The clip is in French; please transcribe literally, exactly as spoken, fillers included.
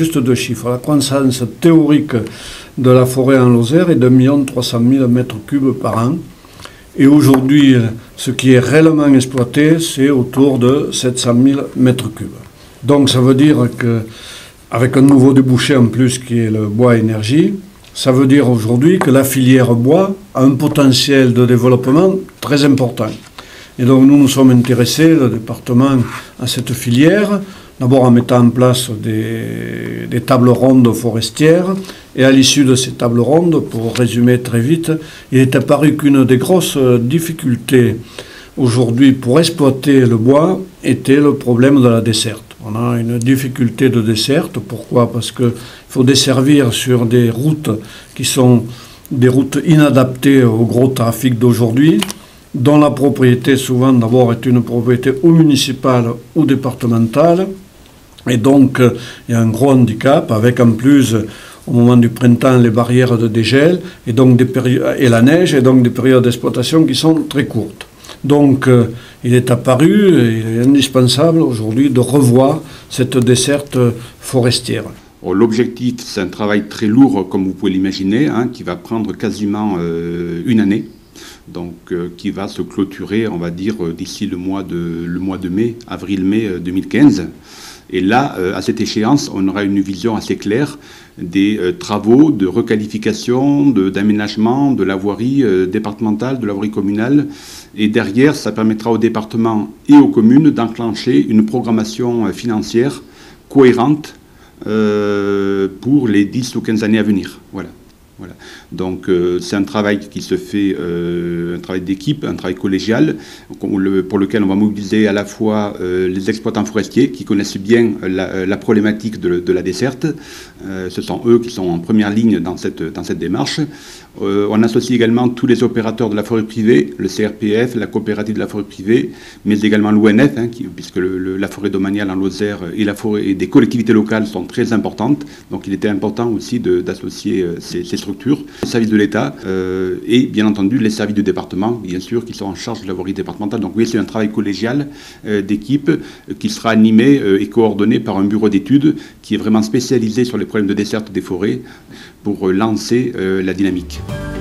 juste deux chiffres. La croissance théorique de la forêt en Lozère est d'un million trois cent mille mètres cubes par an. Et aujourd'hui, ce qui est réellement exploité, c'est autour de sept cent mille mètres cubes. Donc ça veut dire qu'avec un nouveau débouché en plus qui est le bois énergie, ça veut dire aujourd'hui que la filière bois a un potentiel de développement très important. Et donc nous nous sommes intéressés, le département, à cette filière, d'abord en mettant en place des, des tables rondes forestières. Et à l'issue de ces tables rondes, pour résumer très vite, il est apparu qu'une des grosses difficultés aujourd'hui pour exploiter le bois était le problème de la desserte. On a une difficulté de desserte. Pourquoi? Parce qu'il faut desservir sur des routes qui sont des routes inadaptées au gros trafic d'aujourd'hui, dont la propriété souvent d'abord est une propriété ou municipale ou départementale. Et donc il y a un gros handicap avec en plus au moment du printemps les barrières de dégel et, donc des et la neige et donc des périodes d'exploitation qui sont très courtes. Donc euh, il est apparu, il est indispensable aujourd'hui de revoir cette desserte forestière. L'objectif, c'est un travail très lourd, comme vous pouvez l'imaginer, hein, qui va prendre quasiment euh, une année, donc euh, qui va se clôturer, on va dire, d'ici le mois de, le mois de mai, avril-mai deux mille quinze. Et là, euh, à cette échéance, on aura une vision assez claire des euh, travaux de requalification, de, d'aménagement de la voirie euh, départementale, de la voirie communale. Et derrière, ça permettra au département et aux communes d'enclencher une programmation euh, financière cohérente euh, pour les dix ou quinze années à venir. Voilà. Voilà. Donc euh, c'est un travail qui se fait, euh, un travail d'équipe, un travail collégial, pour lequel on va mobiliser à la fois euh, les exploitants forestiers qui connaissent bien la, la problématique de, de la desserte. Euh, ce sont eux qui sont en première ligne dans cette, dans cette démarche. Euh, on associe également tous les opérateurs de la forêt privée, le C R P F, la coopérative de la forêt privée, mais également l'O N F, hein, qui, puisque le, le, la forêt domaniale en Lozère et la forêt et des collectivités locales sont très importantes. Donc il était important aussi d'associer euh, ces, ces structures, les services de l'État euh, et bien entendu les services du département, bien sûr, qui sont en charge de la voirie départementale. Donc oui, c'est un travail collégial euh, d'équipe euh, qui sera animé euh, et coordonné par un bureau d'études qui est vraiment spécialisé sur les problèmes de desserte des forêts pour euh, lancer euh, la dynamique.